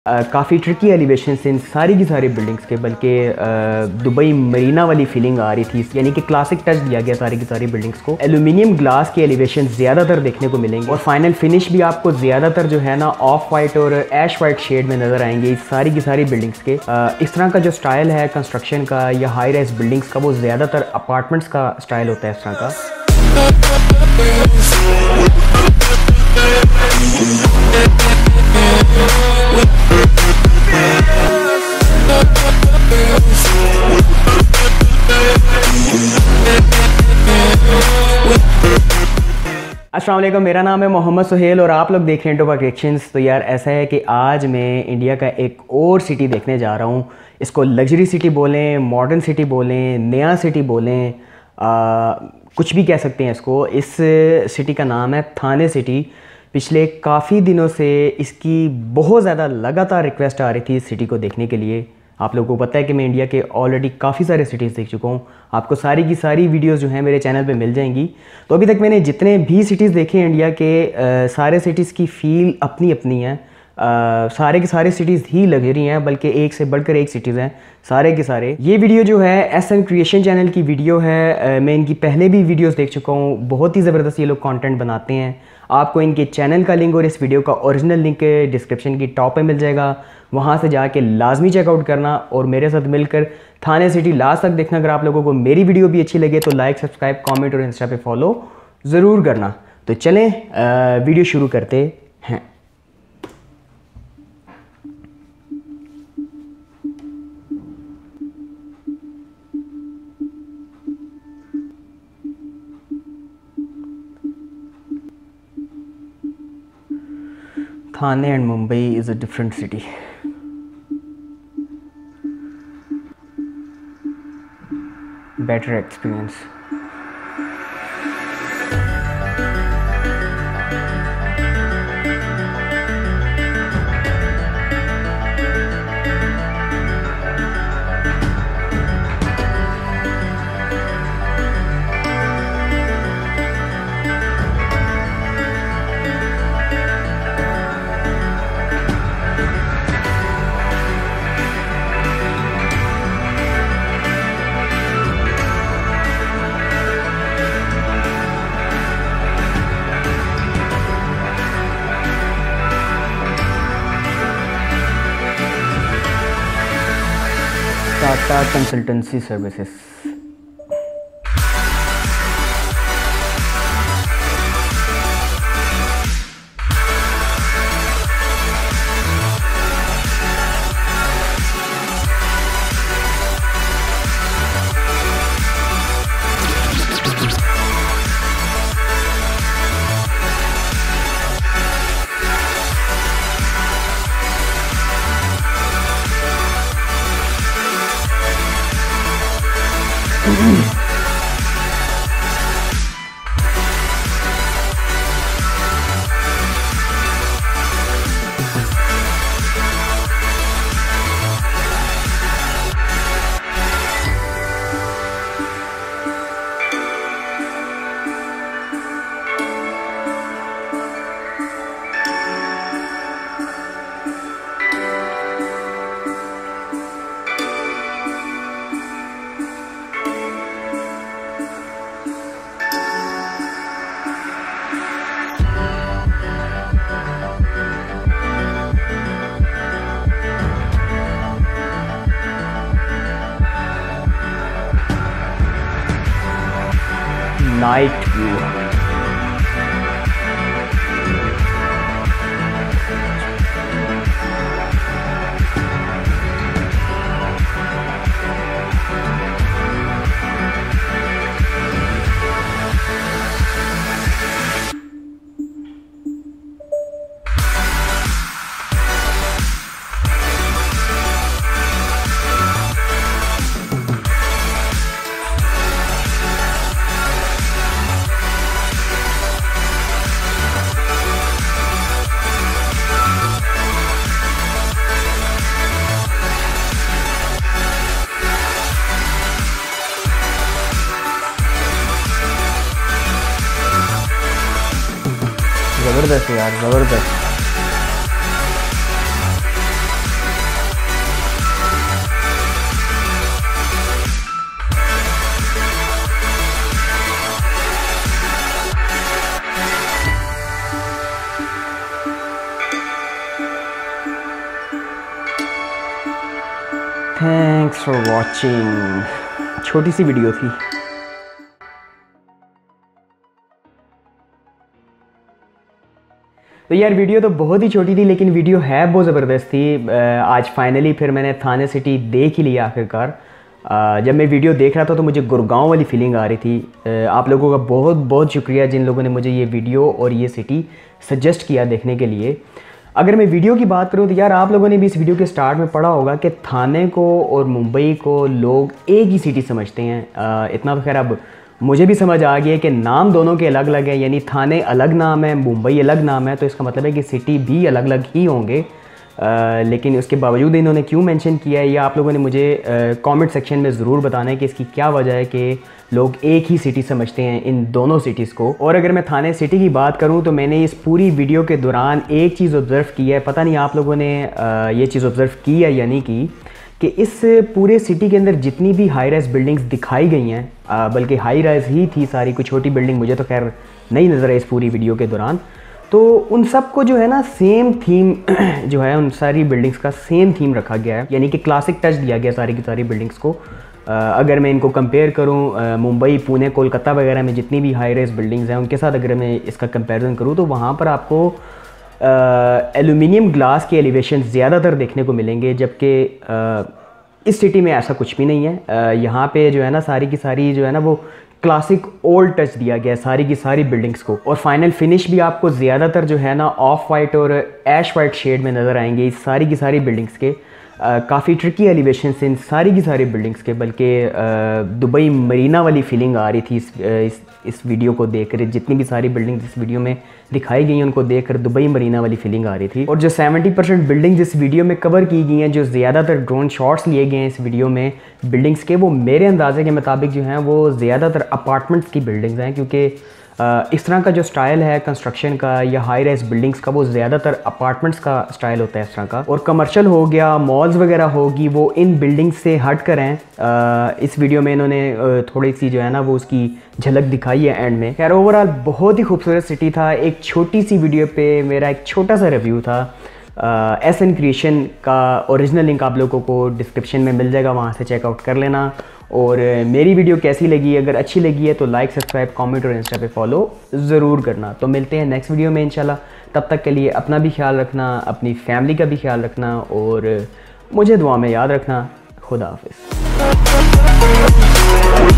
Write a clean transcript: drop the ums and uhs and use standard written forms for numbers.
काफ़ी tricky elevation in सारी की सारी बिल्डिंग्स के, बल्कि दुबई मरीना वाली फीलिंग आ रही थी, यानी कि क्लासिक टच दिया गया सारी की सारी बिल्डिंग्स को। एल्यूमिनियम ग्लास के एलिवेशन ज़्यादातर देखने को मिलेंगे और फाइनल फिनिश भी आपको ज़्यादातर जो है ना ऑफ वाइट और ऐश वाइट शेड में नज़र आएंगे इस सारी की सारी बिल्डिंग्स के। इस तरह का जो स्टाइल है कंस्ट्रक्शन का या हाई राइज बिल्डिंग्स का, वो ज़्यादातर अपार्टमेंट्स का स्टाइल होता है इस तरह का। अस्सलाम वालेकुम, मेरा नाम है मोहम्मद सुहेल और आप लोग देख रहे हैं इंडोपाक रिएक्शंस। तो यार ऐसा है कि आज मैं इंडिया का एक और सिटी देखने जा रहा हूँ। इसको लग्जरी सिटी बोलें, मॉडर्न सिटी बोलें, नया सिटी बोलें, कुछ भी कह सकते हैं इसको। इस सिटी का नाम है थाने सिटी। पिछले काफ़ी दिनों से इसकी बहुत ज़्यादा लगातार रिक्वेस्ट आ रही थी इस सिटी को देखने के लिए। आप लोगों को पता है कि मैं इंडिया के ऑलरेडी काफ़ी सारे सिटीज़ देख चुका हूँ। आपको सारी की सारी वीडियोस जो हैं मेरे चैनल पे मिल जाएंगी। तो अभी तक मैंने जितने भी सिटीज़ देखे हैं इंडिया के, सारे सिटीज़ की फ़ील अपनी अपनी है। सारे के सारे सिटीज़ ही लग्जरी हैं, बल्कि एक से बढ़कर एक सिटीज़ हैं सारे के सारे। ये वीडियो जो है SM क्रिएशन चैनल की वीडियो है। मैं इनकी पहले भी वीडियोस देख चुका हूँ। बहुत ही ज़बरदस्त ये लोग कंटेंट बनाते हैं। आपको इनके चैनल का लिंक और इस वीडियो का ओरिजिनल लिंक डिस्क्रिप्शन की टॉप पे मिल जाएगा। वहाँ से जाके लाजमी चेकआउट करना और मेरे साथ मिलकर थाने सिटी लास्ट तक देखना। अगर आप लोगों को मेरी वीडियो भी अच्छी लगे तो लाइक, सब्सक्राइब, कमेंट और इंस्टा पे फॉलो ज़रूर करना। तो चलें वीडियो शुरू करते हैं। Thane and Mumbai is a different city. Better experience. Tata Consultancy Services. Night view ज़बरदस्त यार, ज़बरदस्त। Thanks for watching. छोटी सी वीडियो थी। तो यार वीडियो तो बहुत ही छोटी थी, लेकिन वीडियो है बहुत ज़बरदस्त थी। आज फाइनली फिर मैंने थाने सिटी देख ही लिया आखिरकार। जब मैं वीडियो देख रहा था तो मुझे गुड़गांव वाली फीलिंग आ रही थी। आप लोगों का बहुत बहुत शुक्रिया जिन लोगों ने मुझे ये वीडियो और ये सिटी सजेस्ट किया देखने के लिए। अगर मैं वीडियो की बात करूँ तो यार आप लोगों ने भी इस वीडियो के स्टार्ट में पढ़ा होगा कि थाने को और मुंबई को लोग एक ही सिटी समझते हैं। इतना तो खैर अब मुझे भी समझ आ गया है कि नाम दोनों के अलग अलग हैं, यानी थाने अलग नाम है, मुंबई अलग नाम है, तो इसका मतलब है कि सिटी भी अलग अलग ही होंगे। लेकिन उसके बावजूद इन्होंने क्यों मेंशन किया है ये आप लोगों ने मुझे कमेंट सेक्शन में ज़रूर बताना है कि इसकी क्या वजह है कि लोग एक ही सिटी समझते हैं इन दोनों सिटीज़ को। और अगर मैं थाने सिटी की बात करूं तो मैंने इस पूरी वीडियो के दौरान एक चीज़ ऑब्ज़र्व की है, पता नहीं आप लोगों ने ये चीज़ ऑब्ज़र्व की है या नहीं की, कि इस पूरे सिटी के अंदर जितनी भी हाई राइज बिल्डिंग्स दिखाई गई हैं, बल्कि हाई राइज ही थी सारी, कोई छोटी बिल्डिंग मुझे तो खैर नहीं नज़र आई इस पूरी वीडियो के दौरान, तो उन सब को जो है ना सेम थीम जो है उन सारी बिल्डिंग्स का सेम थीम रखा गया है, यानी कि क्लासिक टच दिया गया सारी की सारी बिल्डिंग्स को। अगर मैं इनको कंपेयर करूं मुंबई, पुणे, कोलकाता वगैरह में जितनी भी हाई राइज बिल्डिंग्स हैं उनके साथ अगर मैं इसका कंपैरिजन करूं तो वहाँ पर आपको एल्यूमिनियम ग्लास के एलिवेशन ज़्यादातर देखने को मिलेंगे, जबकि इस सिटी में ऐसा कुछ भी नहीं है। यहाँ पे जो है ना सारी की सारी जो है ना वो क्लासिक ओल्ड टच दिया गया है सारी की सारी बिल्डिंग्स को। और फाइनल फिनिश भी आपको ज़्यादातर जो है ना ऑफ वाइट और ऐश वाइट शेड में नज़र आएंगे इस सारी की सारी बिल्डिंग्स के। काफ़ी ट्रिकी एलिवेशन इन सारी की सारी बिल्डिंग्स के, बल्कि दुबई मरीना वाली फीलिंग आ रही थी इस वीडियो को देखकर। जितनी भी सारी बिल्डिंग्स इस वीडियो में दिखाई गई हैं उनको देखकर दुबई मरीना वाली फीलिंग आ रही थी। और जो 70% बिल्डिंग्स इस वीडियो में कवर की गई हैं, जो ज़्यादातर ड्रोन शॉट्स लिए गए हैं इस वीडियो में बिल्डिंग्स के, वो मेरे अंदाजे के मुताबिक जो हैं वो ज़्यादातर अपार्टमेंट्स की बिल्डिंग्स हैं, क्योंकि इस तरह का जो स्टाइल है कंस्ट्रक्शन का या हाई राइज बिल्डिंग्स का वो ज़्यादातर अपार्टमेंट्स का स्टाइल होता है इस तरह का। और कमर्शियल हो गया, मॉल्स वगैरह होगी, वो इन बिल्डिंग्स से हट कर हैं। इस वीडियो में इन्होंने थोड़ी सी जो है ना वो उसकी झलक दिखाई है एंड में। खैर ओवरऑल बहुत ही खूबसूरत सिटी था। एक छोटी सी वीडियो पे मेरा एक छोटा सा रिव्यू था। SN क्रिएशन का ओरिजिनल लिंक आप लोगों को डिस्क्रिप्शन में मिल जाएगा, वहाँ से चेकआउट कर लेना। और मेरी वीडियो कैसी लगी, अगर अच्छी लगी है तो लाइक, सब्सक्राइब, कमेंट और इंस्टा पे फॉलो ज़रूर करना। तो मिलते हैं नेक्स्ट वीडियो में इंशाल्लाह। तब तक के लिए अपना भी ख्याल रखना, अपनी फैमिली का भी ख्याल रखना और मुझे दुआ में याद रखना। खुदा हाफिज़।